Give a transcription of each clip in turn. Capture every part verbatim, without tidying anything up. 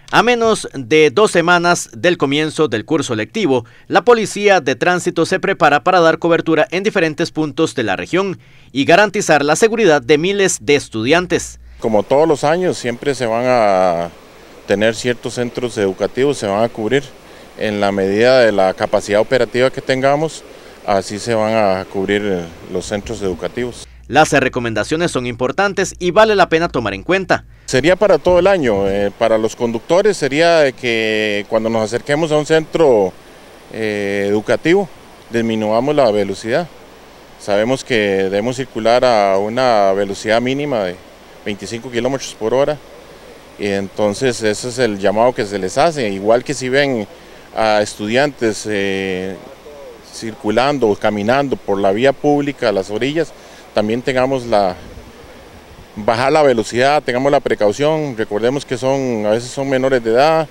A menos de dos semanas del comienzo del curso lectivo, la Policía de Tránsito se prepara para dar cobertura en diferentes puntos de la región y garantizar la seguridad de miles de estudiantes. Como todos los años, siempre se van a tener ciertos centros educativos, se van a cubrir en la medida de la capacidad operativa que tengamos, así se van a cubrir los centros educativos. Las recomendaciones son importantes y vale la pena tomar en cuenta. Sería para todo el año, eh, para los conductores sería de que cuando nos acerquemos a un centro eh, educativo disminuyamos la velocidad. Sabemos que debemos circular a una velocidad mínima de veinticinco kilómetros por hora y entonces ese es el llamado que se les hace, igual que si ven a estudiantes eh, circulando o caminando por la vía pública a las orillas, también tengamos la, bajar la velocidad, tengamos la precaución, recordemos que son, a veces son menores de edad,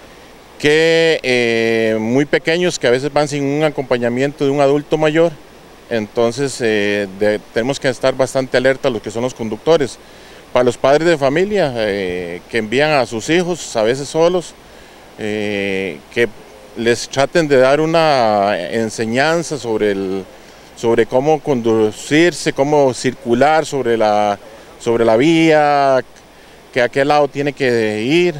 que eh, muy pequeños, que a veces van sin un acompañamiento de un adulto mayor, entonces eh, de, tenemos que estar bastante alerta a los que son los conductores. Para los padres de familia eh, que envían a sus hijos, a veces solos, eh, que les traten de dar una enseñanza sobre el sobre cómo conducirse, cómo circular sobre la, sobre la vía, que a qué lado tiene que ir,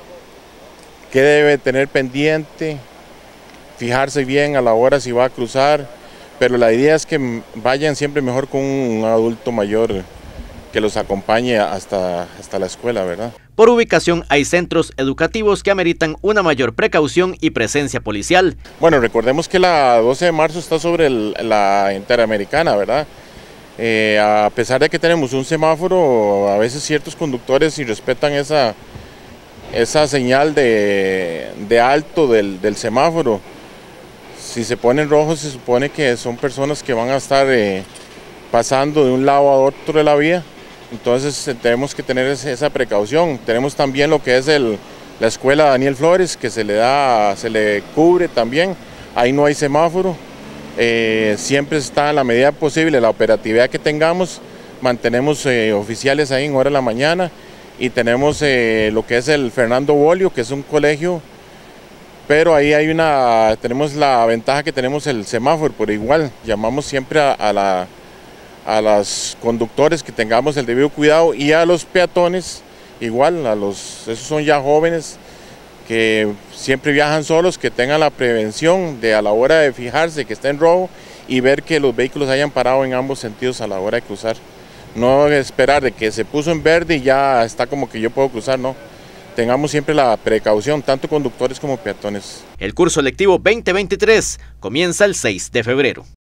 qué debe tener pendiente, fijarse bien a la hora si va a cruzar, pero la idea es que vayan siempre mejor con un adulto mayor que los acompañe hasta, hasta la escuela, ¿verdad? Por ubicación hay centros educativos que ameritan una mayor precaución y presencia policial. Bueno, recordemos que la doce de marzo está sobre el, la Interamericana, ¿verdad? Eh, a pesar de que tenemos un semáforo, a veces ciertos conductores si respetan esa, esa señal de, de alto del, del semáforo. Si se pone en rojo se supone que son personas que van a estar eh, pasando de un lado a otro de la vía. Entonces tenemos que tener esa precaución. Tenemos también lo que es el, la escuela Daniel Flores, que se le da, se le cubre también. Ahí no hay semáforo. Eh, siempre está en la medida posible la operatividad que tengamos. Mantenemos eh, oficiales ahí en hora de la mañana y tenemos eh, lo que es el Fernando Bolio, que es un colegio. Pero ahí hay una, tenemos la ventaja que tenemos el semáforo, pero igual llamamos siempre a, a la a los conductores que tengamos el debido cuidado y a los peatones igual, a los, esos son ya jóvenes que siempre viajan solos, que tengan la prevención de a la hora de fijarse que está en rojo y ver que los vehículos hayan parado en ambos sentidos a la hora de cruzar. No esperar de que se puso en verde y ya está como que yo puedo cruzar, no. Tengamos siempre la precaución, tanto conductores como peatones. El curso lectivo veinte veintitrés comienza el seis de febrero.